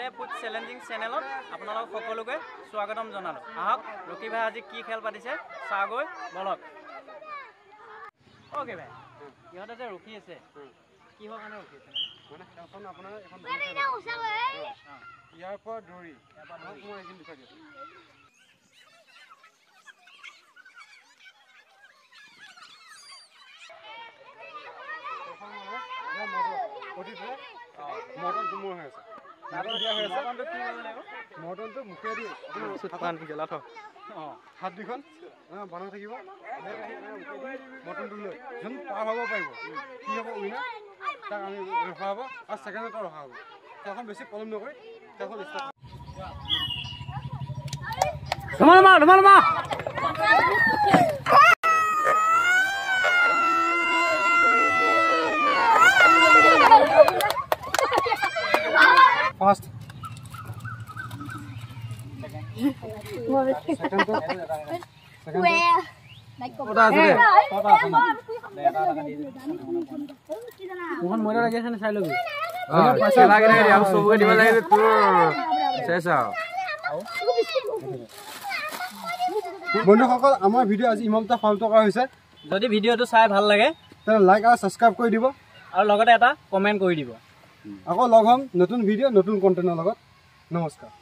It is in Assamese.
ফুড চ্যালেঞ্জিং চেনেলত আপোনালোক সকলোকে স্বাগতম জনালো আহক ৰকি ভাই আজি কি খেল পাতিছে চাগৈ বলক ওকে ভাই ইহঁতে যে ৰখি আছে কি হোৱা কাৰণে ৰখি আছে মানে এখন আপোনাৰ এখন ইয়াৰ পৰা দৌৰি মই এদিন দেখুৱাই দিছো মটন তুমুৰ হৈ আছে মটনটো মুখে দি গেলা থ হাত দুখন বনাই থাকিব মটনটো লৈ যোন পাৰ হ'ব পাৰিব কি হ'ব উইনাৰ তাক আমি ৰখা হ'ব আৰু ছেকেণ্ডতো ৰখা হ'ব এখন বেছি প্ৰব্লেম নকৰি এখন Fast. Second. Where? মোহন মইরা লাগি আছে না চাই লবি পয়সা লাগে রে আম সবকে দিব লাগে তোর শেষ আও বন্ধুসকল আমাৰ ভিডিও আজি ইমানটা ফাল্টু কৰা হৈছে যদি ভিডিওটো চাই ভাল লাগে তেনে লাইক আৰু সাবস্ক্ৰাইব কৰি দিব আৰু লগতে এটা কমেন্ট কৰি দিব আকৌ লগ হ'ম নতুন ভিডিও নতুন কন্টেন্টৰ লগত নমস্কাৰ